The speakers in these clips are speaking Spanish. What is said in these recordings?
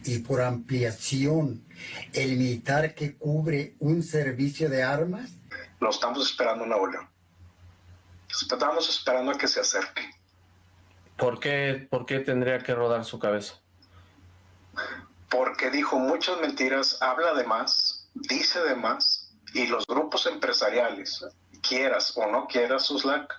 y por ampliación el militar que cubre un servicio de armas? Lo estamos esperando en Nuevo León. Estamos esperando a que se acerque. ¿Por qué tendría que rodar su cabeza? Porque dijo muchas mentiras, habla de más, dice de más, y los grupos empresariales, quieras o no quieras, Suslac,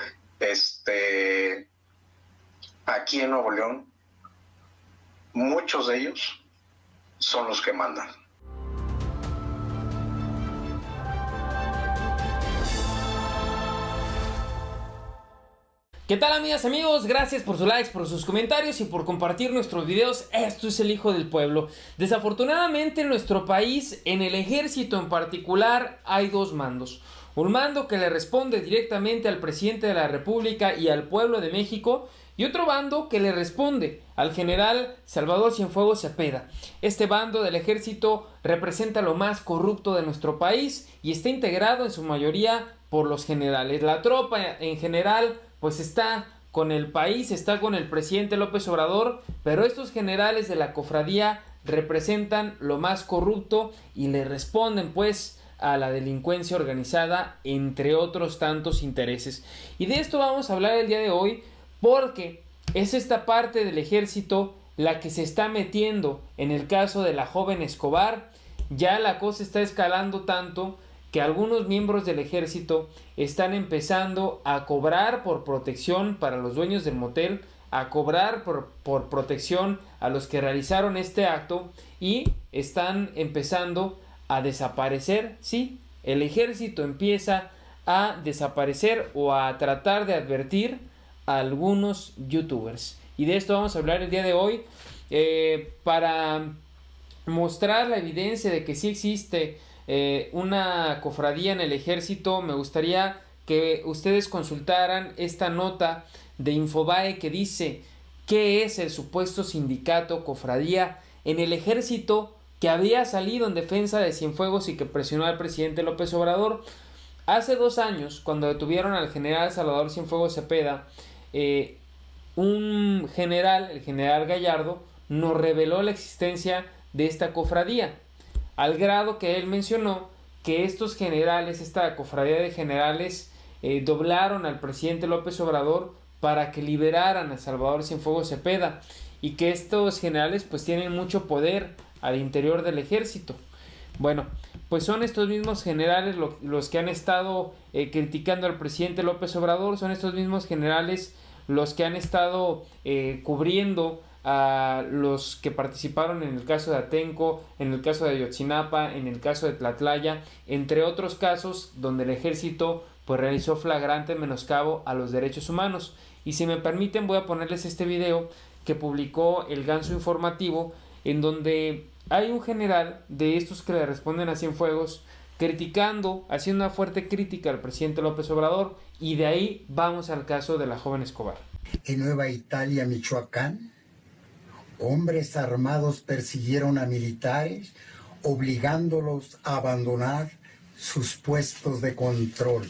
aquí en Nuevo León, muchos de ellos son los que mandan. ¿Qué tal, amigas, amigos? Gracias por sus likes, por sus comentarios y por compartir nuestros videos. Esto es El Hijo del Pueblo. Desafortunadamente en nuestro país, en el ejército en particular, hay dos mandos. Un mando que le responde directamente al presidente de la República y al pueblo de México, y otro bando que le responde al general Salvador Cienfuegos Cepeda. Este bando del ejército representa lo más corrupto de nuestro país y está integrado en su mayoría por los generales. La tropa en general pues está con el país, está con el presidente López Obrador, pero estos generales de la cofradía representan lo más corrupto y le responden pues a la delincuencia organizada, entre otros tantos intereses. Y de esto vamos a hablar el día de hoy, porque es esta parte del ejército la que se está metiendo en el caso de la joven Escobar. Ya la cosa está escalando tanto que algunos miembros del ejército están empezando a cobrar por protección para los dueños del motel, a cobrar por protección a los que realizaron este acto, y están empezando a desaparecer. Sí, el ejército empieza a desaparecer o a tratar de advertir a algunos youtubers. Y de esto vamos a hablar el día de hoy, para mostrar la evidencia de que sí existe una cofradía en el ejército. Me gustaría que ustedes consultaran esta nota de Infobae que dice qué es el supuesto sindicato cofradía en el ejército que había salido en defensa de Cienfuegos y que presionó al presidente López Obrador. Hace 2 años, cuando detuvieron al general Salvador Cienfuegos Cepeda, un general, el general Gallardo, nos reveló la existencia de esta cofradía, al grado que él mencionó que estos generales, esta cofradía de generales, doblaron al presidente López Obrador para que liberaran a Salvador Cienfuegos Cepeda, y que estos generales pues tienen mucho poder al interior del ejército. Bueno, pues son estos mismos generales los que han estado criticando al presidente López Obrador, son estos mismos generales los que han estado cubriendo a los que participaron en el caso de Atenco, en el caso de Ayotzinapa, en el caso de Tlatlaya, entre otros casos donde el ejército pues realizó flagrante menoscabo a los derechos humanos. Y si me permiten, voy a ponerles este video que publicó el Ganso Informativo, en donde hay un general de estos que le responden a Cienfuegos criticando, haciendo una fuerte crítica al presidente López Obrador, y de ahí vamos al caso de la joven Escobar. En Nueva Italia, Michoacán, hombres armados persiguieron a militares, obligándolos a abandonar sus puestos de control.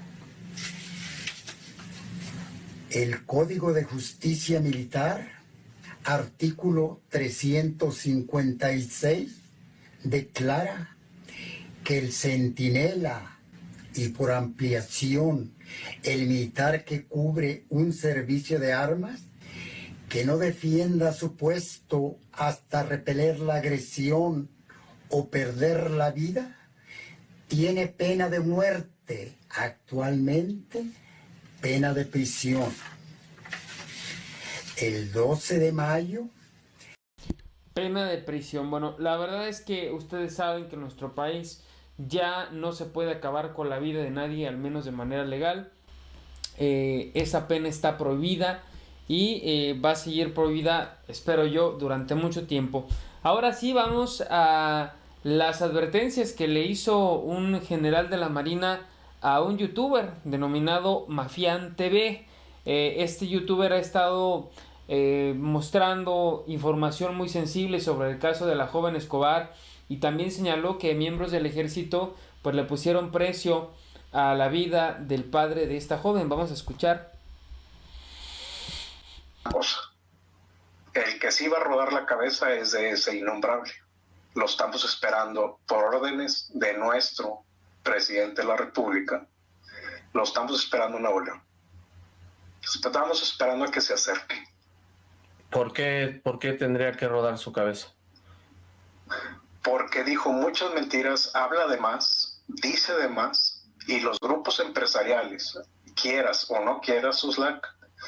El Código de Justicia Militar, artículo 356, declara que el centinela y por ampliación el militar que cubre un servicio de armas, que no defienda su puesto hasta repeler la agresión o perder la vida, tiene pena de muerte, actualmente pena de prisión. El 12 de mayo. Pena de prisión. Bueno, la verdad es que ustedes saben que en nuestro país ya no se puede acabar con la vida de nadie, al menos de manera legal. Esa pena está prohibida y va a seguir prohibida, espero yo, durante mucho tiempo. Ahora sí, vamos a las advertencias que le hizo un general de la Marina a un youtuber denominado Mafián TV. Este youtuber ha estado mostrando información muy sensible sobre el caso de la joven Escobar, y también señaló que miembros del ejército pues le pusieron precio a la vida del padre de esta joven. Vamos a escuchar. El que sí va a rodar la cabeza es de ese innombrable. Lo estamos esperando por órdenes de nuestro presidente de la República. Lo estamos esperando en Nuevo León. Estamos esperando a que se acerque. ¿Por qué tendría que rodar su cabeza? Porque dijo muchas mentiras, habla de más, dice de más, y los grupos empresariales, quieras o no quieras, Uslac,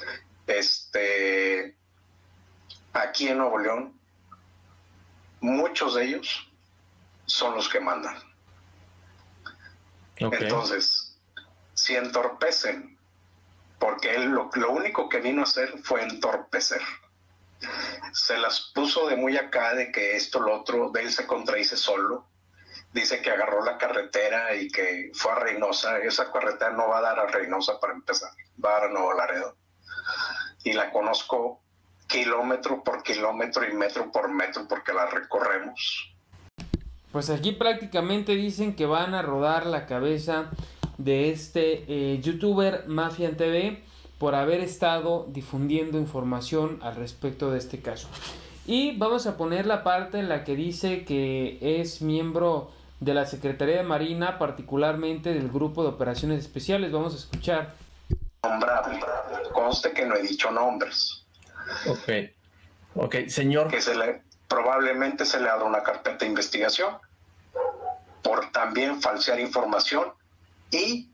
aquí en Nuevo León, muchos de ellos son los que mandan. Okay. Entonces, si entorpecen, porque él lo único que vino a hacer fue entorpecer. Se las puso de muy acá, de que esto, lo otro, de él se contradice solo. Dice que agarró la carretera y que fue a Reynosa. Esa carretera no va a dar a Reynosa para empezar, va a dar a Nuevo Laredo. Y la conozco kilómetro por kilómetro y metro por metro porque la recorremos. Pues aquí prácticamente dicen que van a rodar la cabeza de este youtuber Mafian TV por haber estado difundiendo información al respecto de este caso. Y vamos a poner la parte en la que dice que es miembro de la Secretaría de Marina, particularmente del Grupo de Operaciones Especiales. Vamos a escuchar. Nombrable. Conste que no he dicho nombres. Ok, señor. Que probablemente se le abra una carpeta de investigación por también falsear información y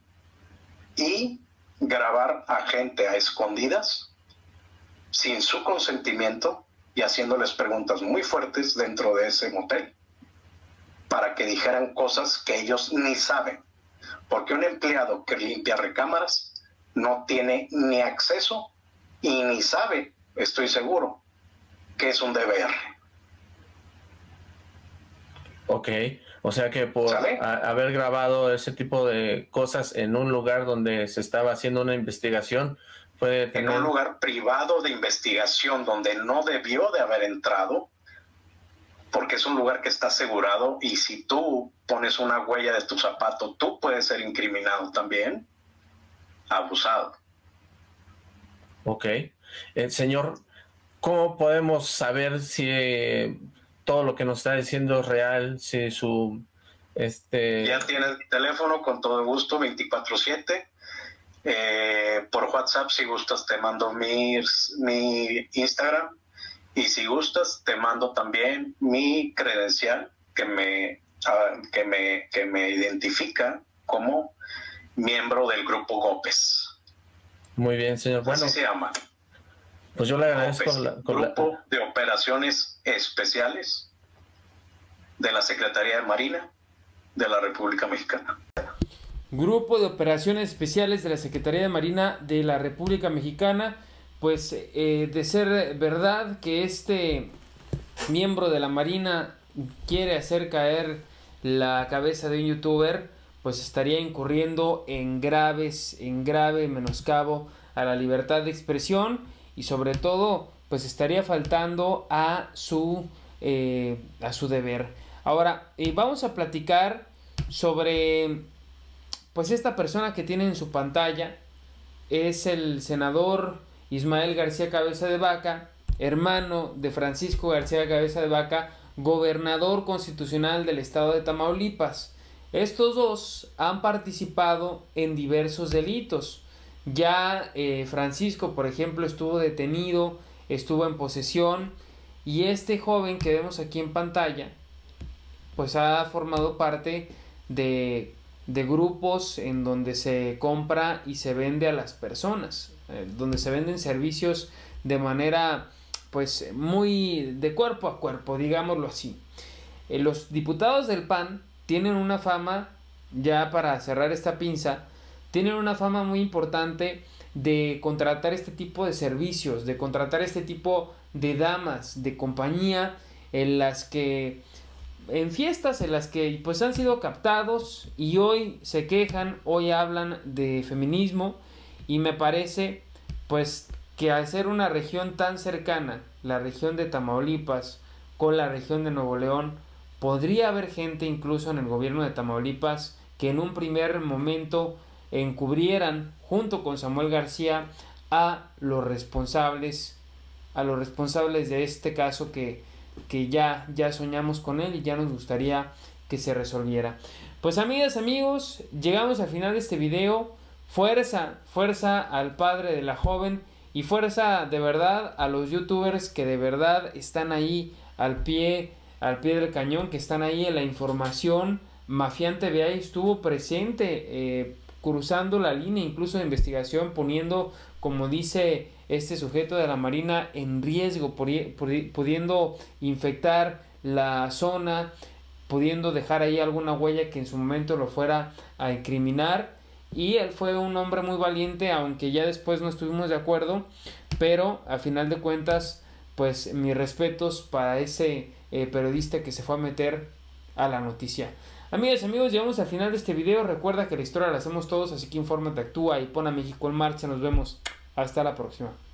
grabar a gente a escondidas sin su consentimiento y haciéndoles preguntas muy fuertes dentro de ese motel para que dijeran cosas que ellos ni saben, porque un empleado que limpia recámaras no tiene ni acceso y ni sabe, estoy seguro, que es un DVR. Ok, o sea que por haber grabado ese tipo de cosas en un lugar donde se estaba haciendo una investigación, puede tener... En un lugar privado de investigación donde no debió de haber entrado, porque es un lugar que está asegurado y si tú pones una huella de tu zapato, tú puedes ser incriminado también, abusado. Ok. Señor, ¿cómo podemos saber si todo lo que nos está diciendo es real? Si su... Ya tiene el teléfono con todo gusto, 24/7. Por WhatsApp, si gustas, te mando mi Instagram. Y si gustas, te mando también mi credencial que me identifica como miembro del Grupo Gópez. Muy bien, señor. Bueno, así se llama. Pues yo le agradezco Grupo de Operaciones Especiales de la Secretaría de Marina de la República Mexicana. Grupo de Operaciones Especiales de la Secretaría de Marina de la República Mexicana. Pues de ser verdad que este miembro de la Marina quiere hacer caer la cabeza de un youtuber, pues estaría incurriendo en grave menoscabo a la libertad de expresión y sobre todo pues estaría faltando a su deber. Ahora vamos a platicar sobre pues esta persona que tiene en su pantalla. Es el senador Ismael García Cabeza de Vaca, hermano de Francisco García Cabeza de Vaca, gobernador constitucional del estado de Tamaulipas. Estos dos han participado en diversos delitos. Ya Francisco, por ejemplo, estuvo detenido, estuvo en posesión, y este joven que vemos aquí en pantalla, pues ha formado parte de grupos en donde se compra y se vende a las personas, donde se venden servicios de manera pues muy de cuerpo a cuerpo, digámoslo así. Los diputados del PAN tienen una fama, ya para cerrar esta pinza, tienen una fama muy importante de contratar este tipo de servicios, de contratar este tipo de damas de compañía en fiestas en las que pues han sido captados y hoy se quejan, hoy hablan de feminismo, y me parece pues que al ser una región tan cercana, la región de Tamaulipas con la región de Nuevo León, podría haber gente incluso en el gobierno de Tamaulipas que en un primer momento encubrieran junto con Samuel García a los responsables a los responsables de este caso que ya soñamos con él y ya nos gustaría que se resolviera. Pues amigas, amigos, llegamos al final de este video. Fuerza al padre de la joven y fuerza de verdad a los youtubers que de verdad están ahí al pie del cañón, que están ahí en la información. Mafián TV ahí estuvo presente, cruzando la línea incluso de investigación, poniendo, como dice este sujeto de la Marina, en riesgo, pudiendo infectar la zona, pudiendo dejar ahí alguna huella que en su momento lo fuera a incriminar. Y él fue un hombre muy valiente, aunque ya después no estuvimos de acuerdo, pero a final de cuentas, pues mis respetos para ese periodista que se fue a meter a la noticia. Amigas y amigos, llegamos al final de este video. Recuerda que la historia la hacemos todos, así que infórmate, actúa y pon a México en marcha. Nos vemos. Hasta la próxima.